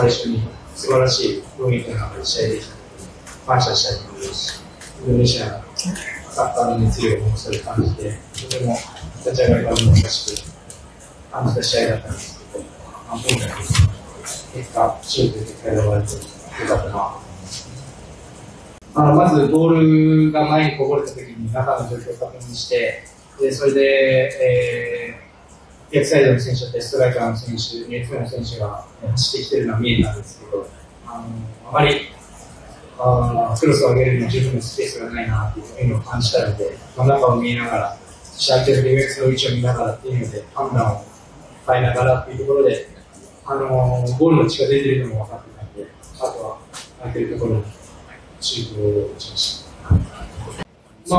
一緒に素晴らしい雰囲気の中で試合できたので、感謝したいと思いますし、インドネシアのサッカーの熱量をそれ感じて、とても立ち上がりから難しく感じた試合だったんですけど、今回、結果、シュートで結果が選ばれてよかったなと思います。まず、ボールが前にこぼれたときに中の状況を確認して、それで、逆サイドの選手だったり、ストライカーの選手、レフトの選手が走ってきているのは見えたんですけど、あまりクロスを上げるには十分なスペースがないなというのを感じたので、中を見ながら、相手のディフェンスの位置を見ながらっていうので、判断を変えながらというところで、ゴールの位置が出ているのも分かっていたので、あとは空いているところにシュートを打ちました。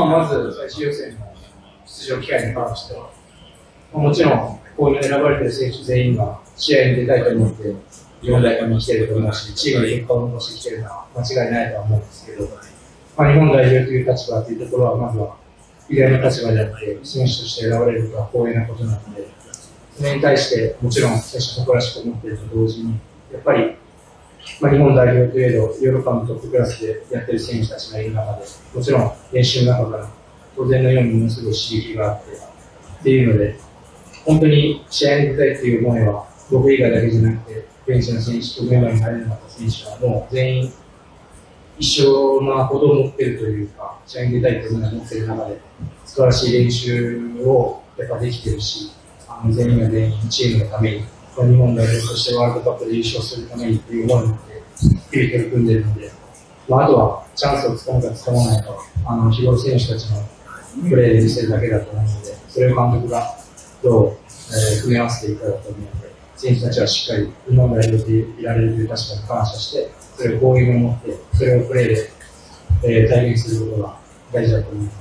まず最終予選の出場機会に関しては、もちろん、こういう選ばれている選手全員が試合に出たいと思って、日本代表に来ていると思いますし、チームの結果を残してきているのは間違いないとは思うんですけど、日本代表という立場というところは、まずは偉大な立場であって、選手として選ばれることは光栄なことなので、それに対して、もちろん選手誇らしく思っていると同時に、やっぱり、日本代表といえど、ヨーロッパのトップクラスでやっている選手たちがいる中で、もちろん練習の中から当然のようにものすごい刺激があって、っていうので、本当に試合に出たいという思いは、僕以外だけじゃなくて、ベンチの選手とメンバーに入れなかった選手は、もう全員一緒なことを持っているというか、試合に出たいというのを持っている中で、素晴らしい練習をやっぱできているし、全員が全員チームのために、日本代表としてワールドカップで優勝するためにという思いを持って、日々取り組んでいるので、あとはチャンスをつかむかつかまないかは、日頃選手たちのプレーで見せるだけだと思うので、それを監督がどう、組み合わせていくかだと思うので、選手たちはしっかり日本代表でいられるという立場に感謝して、それを光栄に思って、それをプレーで、体現することが大事だと思います。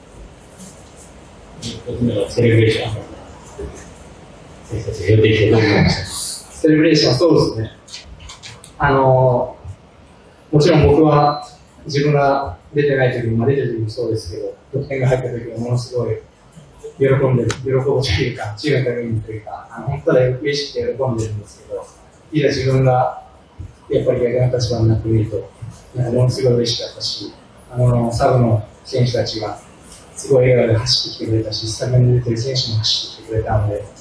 1つ目はセレブレーション。選手たちが予定してどう思いましたか？ セレブレーション、そうですね。もちろん僕は自分が出てない時も、出てる時もそうですけど、得点が入った時はものすごい喜ぶというか、チームのためにというか、本当は嬉しくて喜んでるんですけど、いざ自分がやっぱり逆な立場になってみると、ものすごい嬉しかったし、サブの選手たちがすごい笑顔で走ってきてくれたし、スタメンで出てる選手も走ってきてくれたので、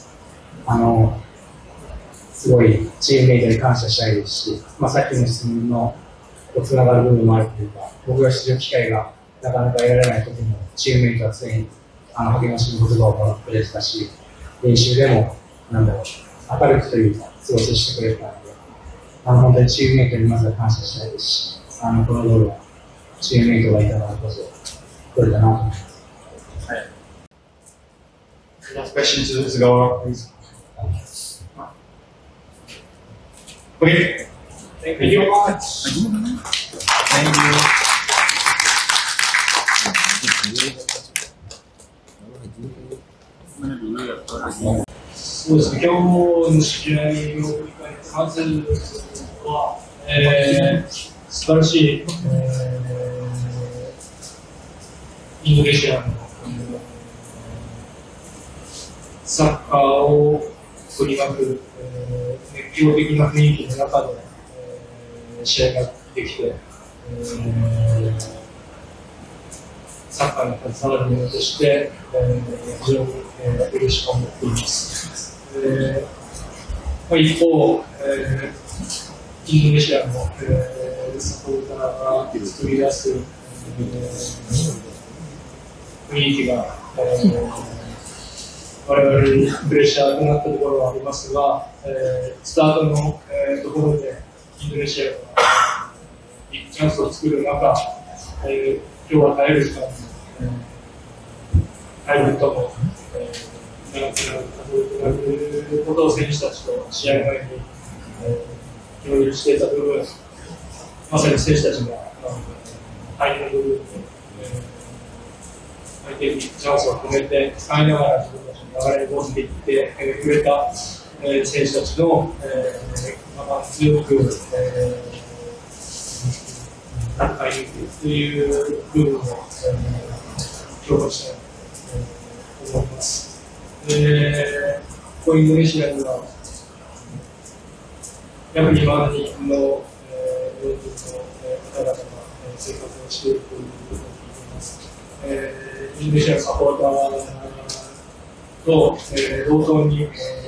すごいチームメイトに感謝したいですし、さっきの質問のつながる部分もあるというか、僕が出場機会がなかなか得られない時も、チームメイトは常に励ましの言葉をもらってくれてたし、練習でも、明るくというか、過ごせしてくれたので、本当にチームメイトにまずは感謝したいですし、このゴールはチームメイトがいたからこそ、取れたなと思います。 はい。Last question to Sugawa, please. Okay. Thank you very much. Thank you. そうですね、今日の試合を振り返って、まずは、素晴らしい、インドネシアの、サッカーを取り巻く、熱狂的な雰囲気の中で、試合ができて、サッカーに携わる者として、非常に嬉しく思っています。一方、インドネシアの、サポーターが作り出す、雰囲気が、我々にプレッシャーとなったところはありますが、スタートの、ところでインドネシアがビッグチャンスを作る中、今日は耐える時間、耐えることも、長くなることを選手たちと試合前に、共有していた部分、まさに選手たちが相手の部分で、相手にチャンスを止めて、使いながら自分たちの流れに持っていってくれた選手たちの強く戦い抜くという部分を強化したいと思います。インドネシアには約2万人の、老人の方々が生活をしているということを聞いています。インドネシアのサポーターと、同等に、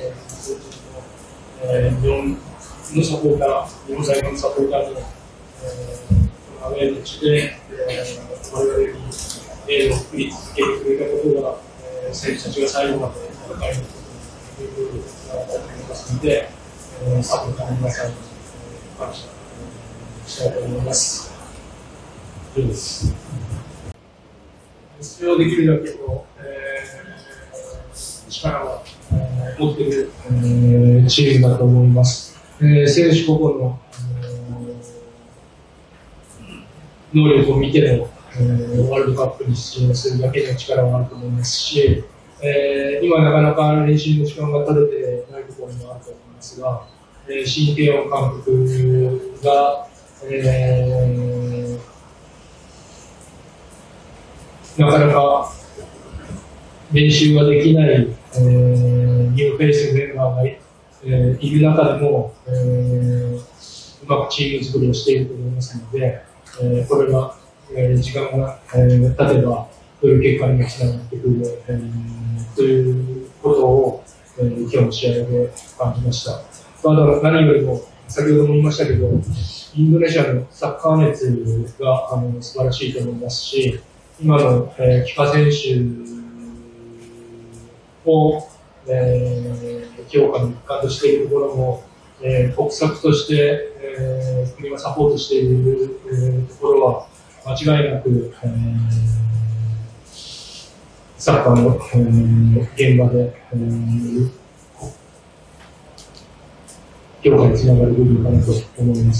日本のサポーター、日本代表のサポーターと、アウェーとして、我々にエールを送り続けてくれたことが、選手たちが最後まで戦いにということがありますので、サポーターの皆さんに感謝したいと思います。以上です。出場できるだけの、力は、持っている、チームだと思います。選手個々の、能力を見ても、ワールドカップに出場するだけの力はあると思いますし、今なかなか練習の時間が取れてないところもあると思いますが、新慶応監督が、なかなか練習ができない、ニューフェイスのメンバーがいる中でも、うまくチーム作りをしていると思いますので、これが、時間が、経てば、そういう結果にもつながってくる、ということを、今日の試合で感じました。何よりも、先ほども言いましたけど、インドネシアのサッカー熱が素晴らしいと思いますし、今の、帰化選手を、評価の一環としているところも、国策として、国がサポートしている、ところは間違いなく、サッカーの、現場で、評価につながる部分かなと思います。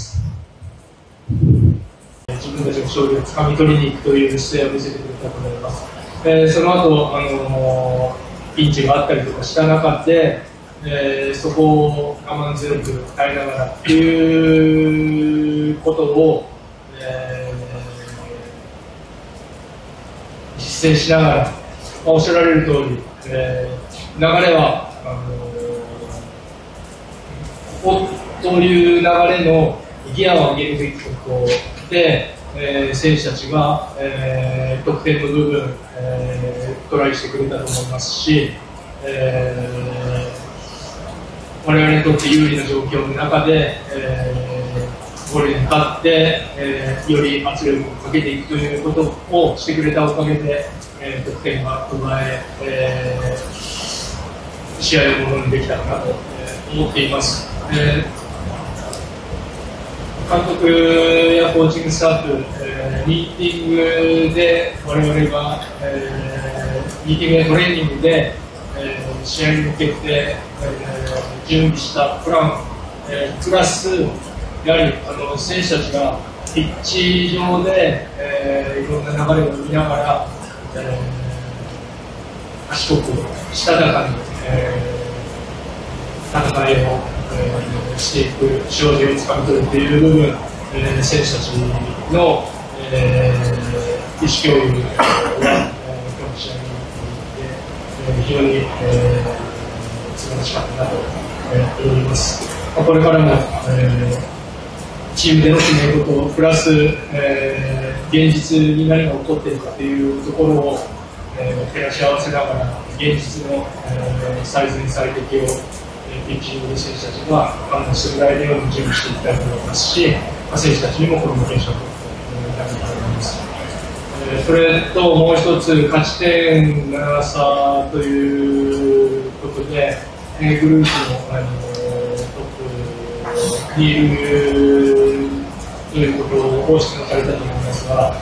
自分たちの勝利をつかみ取りに行くという姿勢を見せてくれたと思います。その後、ピンチがあったりとかした中で、そこを我慢強く耐えながらということを、実践しながら、おっしゃられる通り、流れはここという流れのギアを上げるべきことで、選手たちが、得点の部分、トライしてくれたと思いますし、我々にとって有利な状況の中で、ゴールに向かって、より圧力をかけていくということをしてくれたおかげで、得点が加え、試合をものにできたかなと思っています。監督やコーチングスタッフ、ミーティングで我々が、ミーティングやトレーニングで、試合に向けて、準備したプラン、プラスやはり選手たちがピッチ上で、いろんな流れを見ながら、賢くしたたかに、戦いを、していく、勝利をつかみ取るという部分、選手たちの、意思共有が、今日の試合において、非常に、素晴らしかったなと思います。これからも、チームでの決め事プラス、現実に何が起こっているかというところを、照らし合わせながら現実の、最善最適をピッチングで選手たちが判断してもらえるように準備していきたいと思いますし、選手たちにもコミュニケーションを取っていただきたいと思います。それともう一つ勝ち点7差ということで、グループの、トップにいるということを質問されたと思いますが、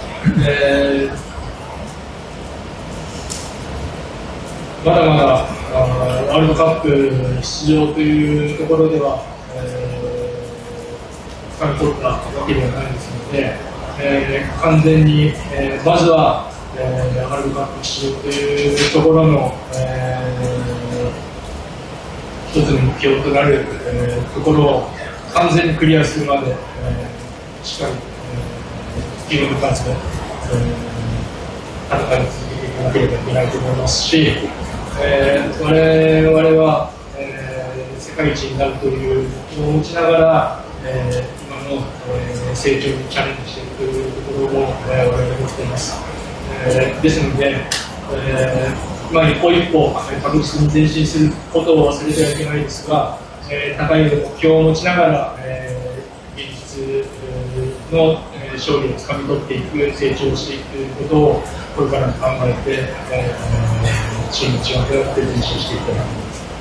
まだまだワールドカップ出場というところでは、掴み取ったわけではないですので、完全に、まずは、ワールドカップ出場というところの、一つの目標となる、ところを完全にクリアするまで、しっかり、気を抜かず、戦い続けていかなければいけないと思いますし、我々は、選世界一になるという目標を持ちながら、今の、成長にチャレンジしていくというところも、我々持っています。ですので、一歩一歩確実に前進することを忘れてはいけないですが、高い目標を持ちながら、現実の勝利をつかみ取っていく、成長していくことをこれから考えて、チーム一丸となって前進していきたいと思います。